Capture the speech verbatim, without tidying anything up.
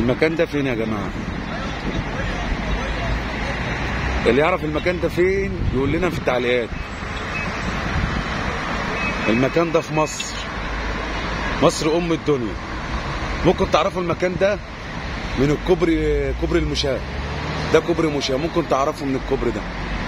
المكان ده فين يا جماعة؟ اللي يعرف المكان ده فين يقول لنا في التعليقات. المكان ده في مصر، مصر أم الدنيا. ممكن تعرفوا المكان ده من الكوبري، كوبري المشاة. ده كوبري مشاة، ممكن تعرفوا من الكوبري ده.